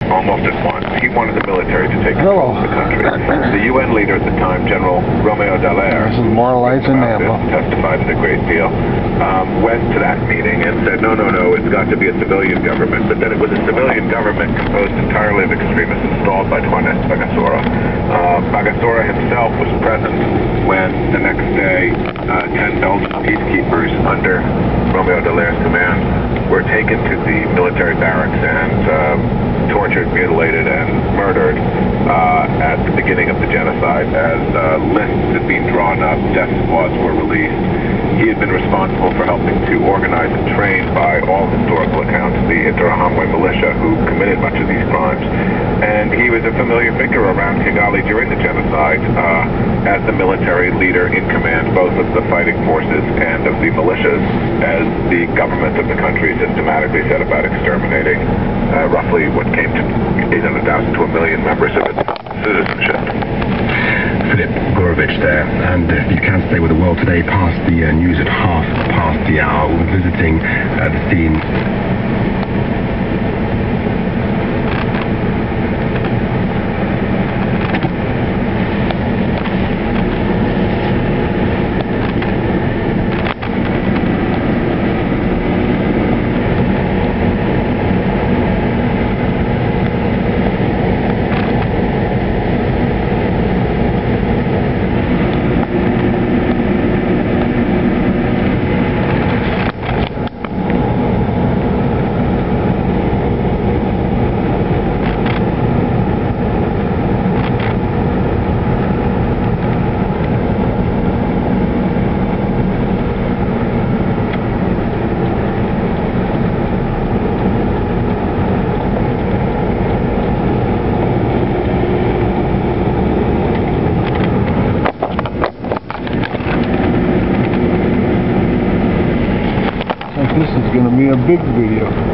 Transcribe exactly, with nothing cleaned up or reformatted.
almost at once. He wanted the military to take Hello. control of the country. The U N leader at the time, General Romeo Dallaire, This is more lights in Nampa. testified it a great deal, um, went to that meeting and said, no, no, no, it's got to be a civilian government. But then it was a civilian government composed entirely of extremists installed by Juan Bagosora. Uh, Bagosora himself was present when the next day uh, ten Belgian peacekeepers under Romeo Dallaire's command were taken to the military barracks and uh, tortured, mutilated, and murdered uh, at the beginning of the genocide. As uh, lists had been drawn up, death squads were released. He had been responsible for helping to organize and train, by all historical accounts, the Interahamwe militia who committed much of these crimes. And he was a familiar figure around Kigali during the genocide uh, as the military leader in command both of the fighting forces and of the militias, as the government of the country systematically set about exterminating uh, roughly what came to eight hundred thousand to a million members of its citizenship. Filip Gurevich there, and if you can stay with the world today past the uh, news at half past the hour. We're visiting uh, the scene. This is going to be a big video.